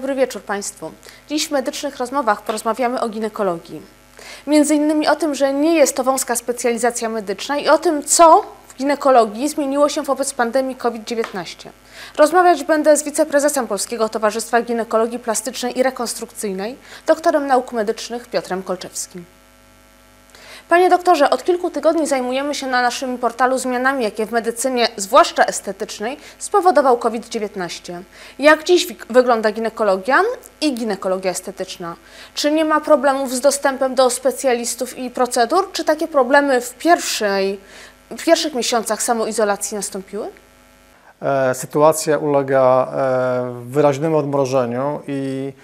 Dobry wieczór Państwu. Dziś w Medycznych Rozmowach porozmawiamy o ginekologii. Między innymi o tym, że nie jest to wąska specjalizacja medyczna i o tym, co w ginekologii zmieniło się wobec pandemii COVID-19. Rozmawiać będę z wiceprezesem Polskiego Towarzystwa Ginekologii Plastycznej i Rekonstrukcyjnej, doktorem nauk medycznych Piotrem Kolczewskim. Panie doktorze, od kilku tygodni zajmujemy się na naszym portalu zmianami, jakie w medycynie, zwłaszcza estetycznej, spowodował COVID-19. Jak dziś wygląda ginekologia i ginekologia estetyczna? Czy nie ma problemów z dostępem do specjalistów i procedur? Czy takie problemy w pierwszych miesiącach samoizolacji nastąpiły? Sytuacja ulega wyraźnemu odmrożeniu i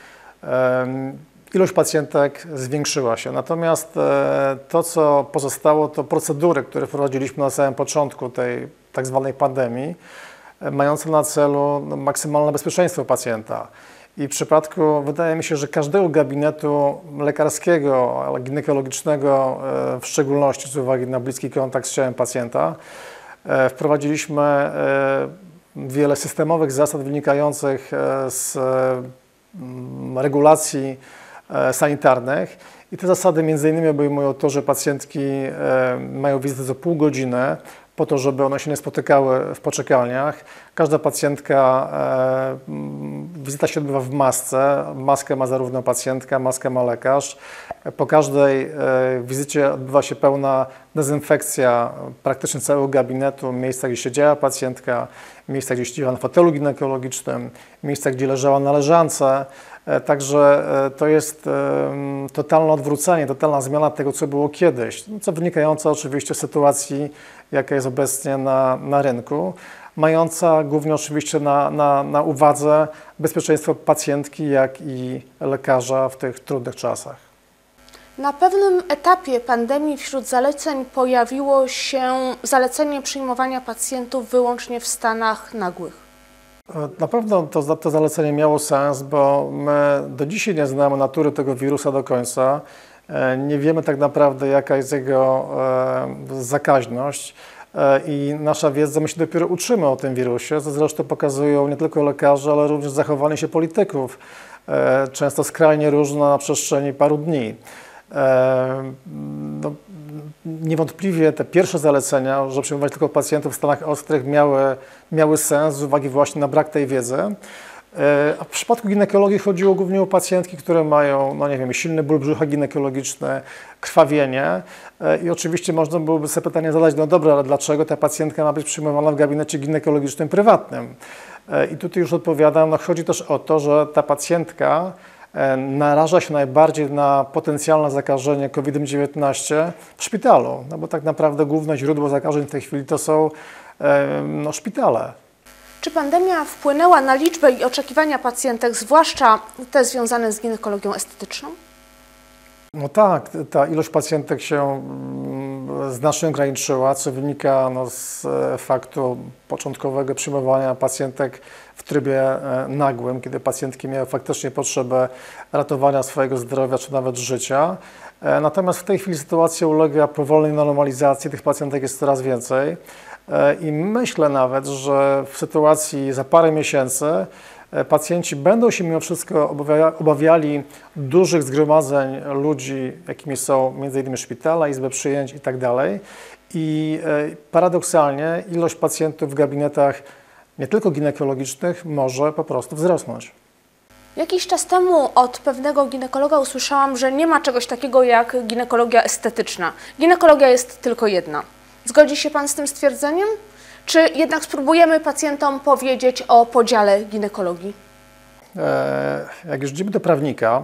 ilość pacjentek zwiększyła się. Natomiast to, co pozostało, to procedury, które wprowadziliśmy na samym początku tej tak zwanej pandemii, mające na celu maksymalne bezpieczeństwo pacjenta. I w przypadku, wydaje mi się, że każdego gabinetu lekarskiego, ale ginekologicznego w szczególności z uwagi na bliski kontakt z ciałem pacjenta, wprowadziliśmy wiele systemowych zasad wynikających z regulacji sanitarnych i te zasady między innymi obejmują to, że pacjentki mają wizytę co pół godziny po to, żeby one się nie spotykały w poczekalniach. Każda pacjentka, wizyta się odbywa w masce. Maskę ma zarówno pacjentka, maskę ma lekarz. Po każdej wizycie odbywa się pełna dezynfekcja praktycznie całego gabinetu, miejsca, gdzie siedziała pacjentka, miejsca, gdzie siedziała na fotelu ginekologicznym, miejsca, gdzie leżała na leżance. Także to jest totalne odwrócenie, totalna zmiana tego, co było kiedyś, co wynikająca oczywiście z sytuacji, jaka jest obecnie na rynku, mająca głównie oczywiście na uwadze bezpieczeństwo pacjentki, jak i lekarza w tych trudnych czasach. Na pewnym etapie pandemii wśród zaleceń pojawiło się zalecenie przyjmowania pacjentów wyłącznie w stanach nagłych. Na pewno to zalecenie miało sens, bo my do dzisiaj nie znamy natury tego wirusa do końca. Nie wiemy tak naprawdę, jaka jest jego zakaźność i nasza wiedza, my się dopiero uczymy o tym wirusie, co zresztą pokazują nie tylko lekarze, ale również zachowanie się polityków, często skrajnie różne na przestrzeni paru dni. Niewątpliwie te pierwsze zalecenia, że przyjmować tylko pacjentów w stanach ostrych miały sens z uwagi właśnie na brak tej wiedzy. A w przypadku ginekologii chodziło głównie o pacjentki, które mają, no nie wiem, silny ból brzucha ginekologiczny, krwawienie i oczywiście można byłoby sobie pytanie zadać, no dobra, ale dlaczego ta pacjentka ma być przyjmowana w gabinecie ginekologicznym prywatnym? I tutaj już odpowiadam, no chodzi też o to, że ta pacjentka naraża się najbardziej na potencjalne zakażenie COVID-19 w szpitalu, no bo tak naprawdę główne źródło zakażeń w tej chwili to są szpitale. Czy pandemia wpłynęła na liczbę i oczekiwania pacjentek, zwłaszcza te związane z ginekologią estetyczną? No tak, ta ilość pacjentek się znacznie ograniczyła, co wynika z faktu początkowego przyjmowania pacjentek w trybie nagłym, kiedy pacjentki miały faktycznie potrzebę ratowania swojego zdrowia czy nawet życia. Natomiast w tej chwili sytuacja ulega powolnej normalizacji, tych pacjentek jest coraz więcej i myślę nawet, że w sytuacji za parę miesięcy pacjenci będą się mimo wszystko obawiali dużych zgromadzeń ludzi, jakimi są m.in. szpitale, izby przyjęć itd. I paradoksalnie ilość pacjentów w gabinetach nie tylko ginekologicznych może po prostu wzrosnąć. Jakiś czas temu od pewnego ginekologa usłyszałam, że nie ma czegoś takiego jak ginekologia estetyczna. Ginekologia jest tylko jedna. Zgodzi się Pan z tym stwierdzeniem? Czy jednak spróbujemy pacjentom powiedzieć o podziale ginekologii? Jak już idziemy do prawnika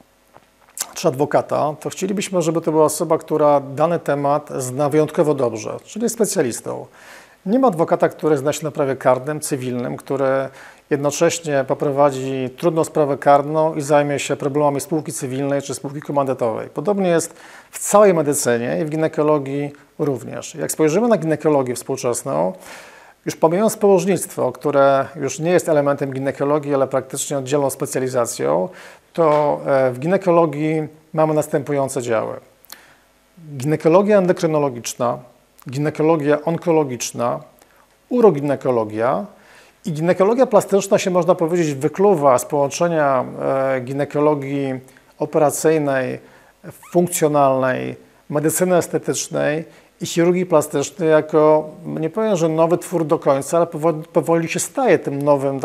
czy adwokata, to chcielibyśmy, żeby to była osoba, która dany temat zna wyjątkowo dobrze, czyli jest specjalistą. Nie ma adwokata, który zna się na prawie karnym, cywilnym, który jednocześnie poprowadzi trudną sprawę karną i zajmie się problemami spółki cywilnej czy spółki komandytowej. Podobnie jest w całej medycynie i w ginekologii również. Jak spojrzymy na ginekologię współczesną, już pomijając położnictwo, które już nie jest elementem ginekologii, ale praktycznie oddzielną specjalizacją, to w ginekologii mamy następujące działy. Ginekologia endokrynologiczna, ginekologia onkologiczna, uroginekologia I ginekologia plastyczna się, można powiedzieć, wykluwa z połączenia ginekologii operacyjnej, funkcjonalnej, medycyny estetycznej i chirurgii plastycznej jako, nie powiem, że nowy twór do końca, ale powoli się staje tym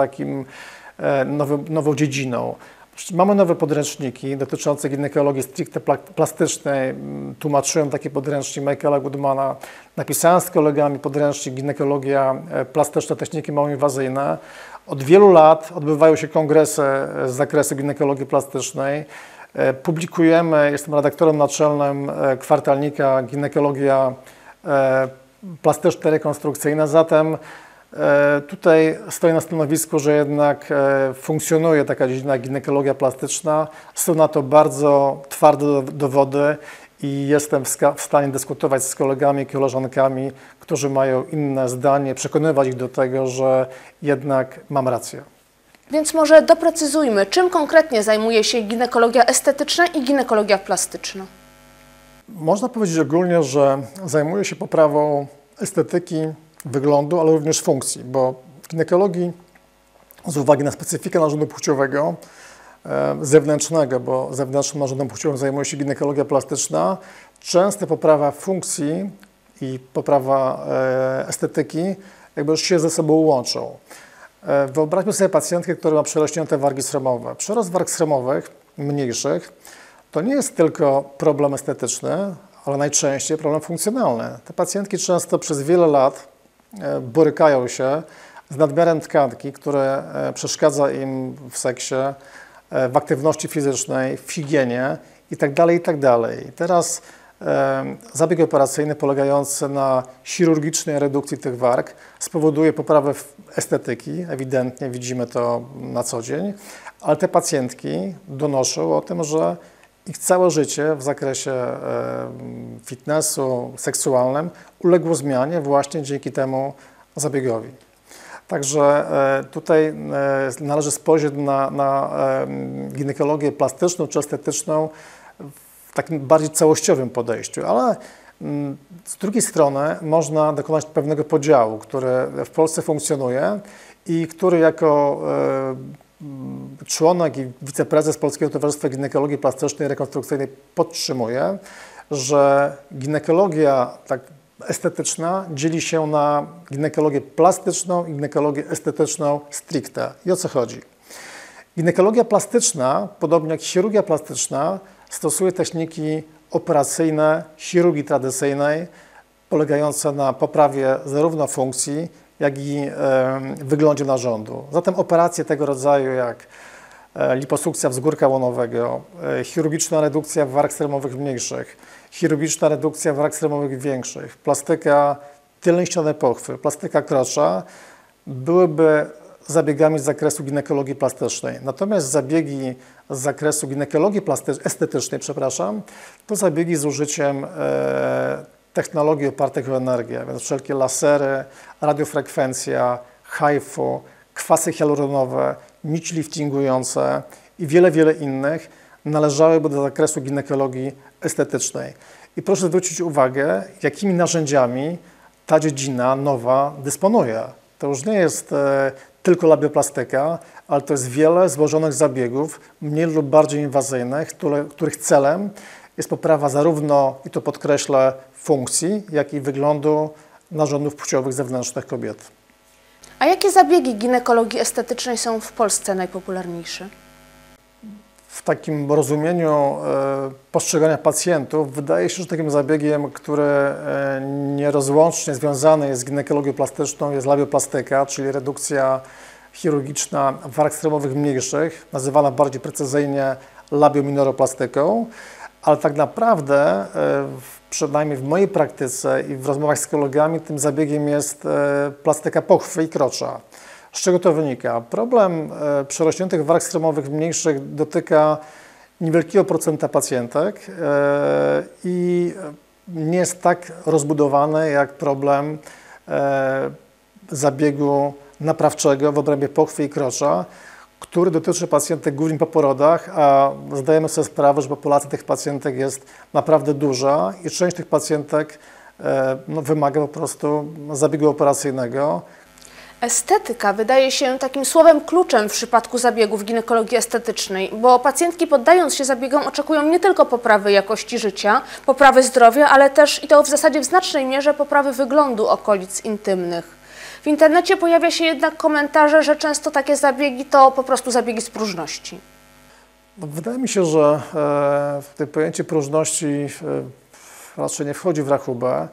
nową dziedziną. Mamy nowe podręczniki dotyczące ginekologii stricte plastycznej. Tłumaczyłem taki podręcznik Michaela Goodmana. Napisałem z kolegami podręcznik Ginekologia plastyczna, techniki małoinwazyjne. Od wielu lat odbywają się kongresy z zakresu ginekologii plastycznej. Publikujemy, jestem redaktorem naczelnym kwartalnika Ginekologia plastyczna rekonstrukcyjna, zatem tutaj stoję na stanowisku, że jednak funkcjonuje taka dziedzina ginekologia plastyczna. Są na to bardzo twarde dowody i jestem w stanie dyskutować z kolegami, koleżankami, którzy mają inne zdanie, przekonywać ich do tego, że jednak mam rację. Więc może doprecyzujmy, czym konkretnie zajmuje się ginekologia estetyczna i ginekologia plastyczna? Można powiedzieć ogólnie, że zajmuje się poprawą estetyki, wyglądu, ale również funkcji, bo w ginekologii z uwagi na specyfikę narządu płciowego zewnętrznego, bo zewnętrznym narządem płciowym zajmuje się ginekologia plastyczna, często poprawa funkcji i poprawa estetyki jakby już się ze sobą łączą. Wyobraźmy sobie pacjentkę, która ma przerośnięte wargi sromowe. Przerost warg sromowych, mniejszych, to nie jest tylko problem estetyczny, ale najczęściej problem funkcjonalny. Te pacjentki często przez wiele lat borykają się z nadmiarem tkanki, które przeszkadza im w seksie, w aktywności fizycznej, w higienie itd., itd. Teraz zabieg operacyjny polegający na chirurgicznej redukcji tych warg spowoduje poprawę estetyki, ewidentnie widzimy to na co dzień, ale te pacjentki donoszą o tym, że ich całe życie w zakresie fitnessu seksualnym uległo zmianie właśnie dzięki temu zabiegowi. Także tutaj należy spojrzeć na ginekologię plastyczną czy estetyczną w takim bardziej całościowym podejściu, ale z drugiej strony można dokonać pewnego podziału, który w Polsce funkcjonuje i który jako członek i wiceprezes Polskiego Towarzystwa Ginekologii Plastycznej i Rekonstrukcyjnej podtrzymuje, że ginekologia tak estetyczna dzieli się na ginekologię plastyczną i ginekologię estetyczną stricte. I o co chodzi? Ginekologia plastyczna, podobnie jak chirurgia plastyczna, stosuje techniki operacyjne chirurgii tradycyjnej, polegające na poprawie zarówno funkcji, jak i wyglądzie narządu. Zatem operacje tego rodzaju jak liposukcja wzgórka łonowego, chirurgiczna redukcja warg sromowych mniejszych, chirurgiczna redukcja warg sromowych większych, plastyka tylnej ściany pochwy, plastyka krocza byłyby zabiegami z zakresu ginekologii plastycznej. Natomiast zabiegi z zakresu ginekologii estetycznej, to zabiegi z użyciem technologii opartych o energię, więc wszelkie lasery, radiofrekwencja, HIFU, kwasy hialuronowe, nici liftingujące i wiele innych należałyby do zakresu ginekologii estetycznej. I proszę zwrócić uwagę, jakimi narzędziami ta dziedzina nowa dysponuje. To już nie jest tylko labioplastyka, ale to jest wiele złożonych zabiegów, mniej lub bardziej inwazyjnych, których celem jest poprawa zarówno, i to podkreślę, funkcji, jak i wyglądu narządów płciowych zewnętrznych kobiet. A jakie zabiegi ginekologii estetycznej są w Polsce najpopularniejsze? W takim rozumieniu postrzegania pacjentów wydaje się, że takim zabiegiem, który nierozłącznie związany jest z ginekologią plastyczną, jest labioplastyka, czyli redukcja chirurgiczna warg sromowych mniejszych, nazywana bardziej precyzyjnie labiominoroplastyką, ale tak naprawdę, przynajmniej w mojej praktyce i w rozmowach z kolegami, tym zabiegiem jest plastyka pochwy i krocza. Z czego to wynika? Problem przerośniętych warg sromowych mniejszych dotyka niewielkiego procenta pacjentek i nie jest tak rozbudowany jak problem zabiegu naprawczego w obrębie pochwy i krocza, który dotyczy pacjentek głównie po porodach, a zdajemy sobie sprawę, że populacja tych pacjentek jest naprawdę duża i część tych pacjentek wymaga po prostu zabiegu operacyjnego. Estetyka wydaje się takim słowem kluczem w przypadku zabiegów ginekologii estetycznej, bo pacjentki poddając się zabiegom oczekują nie tylko poprawy jakości życia, poprawy zdrowia, ale też i to w zasadzie w znacznej mierze poprawy wyglądu okolic intymnych. W internecie pojawia się jednak komentarze, że często takie zabiegi to po prostu zabiegi z próżności. Wydaje mi się, że to pojęcie próżności raczej nie wchodzi w rachubę.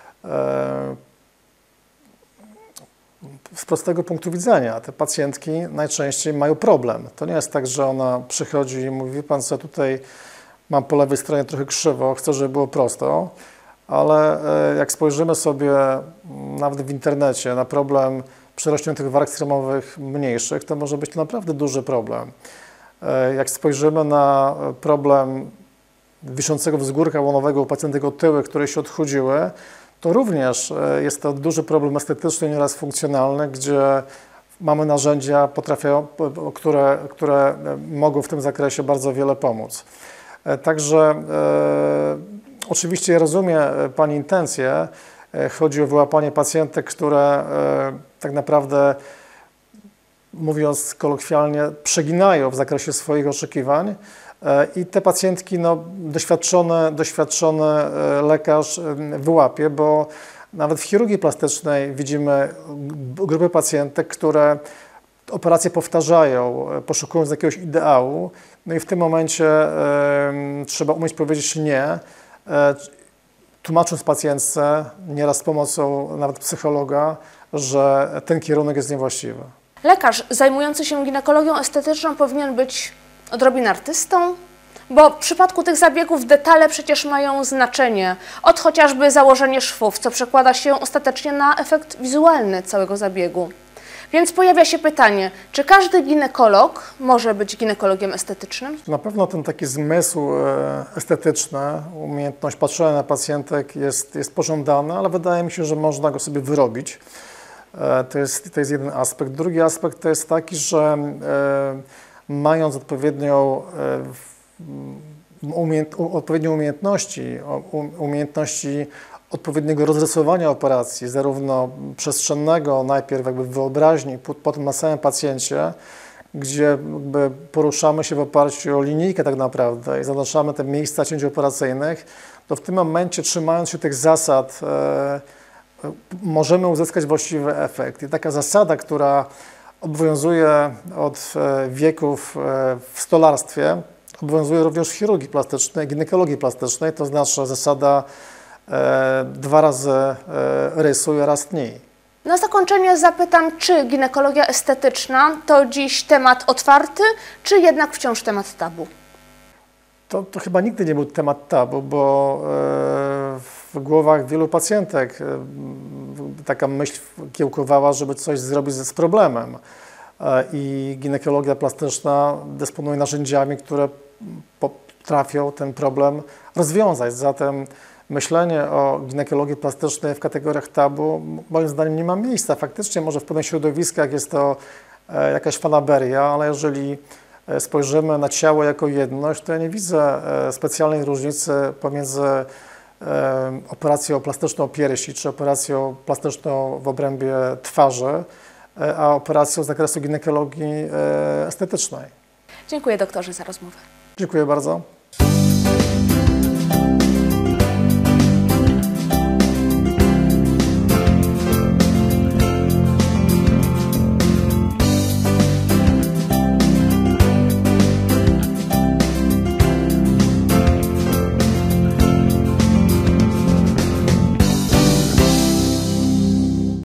Z prostego punktu widzenia te pacjentki najczęściej mają problem. To nie jest tak, że ona przychodzi i mówi: wie pan co, tutaj mam po lewej stronie trochę krzywo, chcę, żeby było prosto, ale jak spojrzymy sobie nawet w internecie na problem przerośniętych warg sromowych mniejszych, to może być to naprawdę duży problem. Jak spojrzymy na problem wiszącego wzgórka łonowego u pacjentek otyłych, które się odchudziły, to również jest to duży problem estetyczny, nieraz funkcjonalny, gdzie mamy narzędzia, które mogą w tym zakresie bardzo wiele pomóc. Także oczywiście ja rozumiem Pani intencje. Chodzi o wyłapanie pacjentek, które tak naprawdę, mówiąc kolokwialnie, przeginają w zakresie swoich oczekiwań. I te pacjentki, doświadczony lekarz wyłapie, bo nawet w chirurgii plastycznej widzimy grupy pacjentek, które operacje powtarzają, poszukując jakiegoś ideału. No i w tym momencie trzeba umieć powiedzieć nie, tłumacząc pacjentce, nieraz z pomocą nawet psychologa, że ten kierunek jest niewłaściwy. Lekarz zajmujący się ginekologią estetyczną powinien być odrobinę artystą, bo w przypadku tych zabiegów detale przecież mają znaczenie. Od chociażby założenie szwów, co przekłada się ostatecznie na efekt wizualny całego zabiegu. Więc pojawia się pytanie, czy każdy ginekolog może być ginekologiem estetycznym? Na pewno ten taki zmysł estetyczny, umiejętność patrzenia na pacjentek jest pożądana, ale wydaje mi się, że można go sobie wyrobić. To jest jeden aspekt. Drugi aspekt to jest taki, że mając odpowiednie umiejętności odpowiedniego rozrysowania operacji, zarówno przestrzennego, najpierw jakby w wyobraźni, potem na samym pacjencie, gdzie jakby poruszamy się w oparciu o linijkę tak naprawdę i zaznaczamy te miejsca cięć operacyjnych, to w tym momencie, trzymając się tych zasad, możemy uzyskać właściwy efekt. I taka zasada, która obowiązuje od wieków w stolarstwie, obowiązuje również w chirurgii plastycznej, ginekologii plastycznej, to znaczy zasada 2 razy rysuj, raz tnij. Na zakończenie zapytam, czy ginekologia estetyczna to dziś temat otwarty, czy jednak wciąż temat tabu? To chyba nigdy nie był temat tabu, bo w głowach wielu pacjentek taka myśl kiełkowała, żeby coś zrobić z problemem. I ginekologia plastyczna dysponuje narzędziami, które potrafią ten problem rozwiązać. Zatem myślenie o ginekologii plastycznej w kategoriach tabu moim zdaniem nie ma miejsca. Faktycznie może w pewnych środowiskach jest to jakaś fanaberia, ale jeżeli spojrzymy na ciało jako jedność, to ja nie widzę specjalnej różnicy pomiędzy operacją plastyczną piersi czy operacją plastyczną w obrębie twarzy, a operacją z zakresu ginekologii estetycznej. Dziękuję doktorze za rozmowę. Dziękuję bardzo.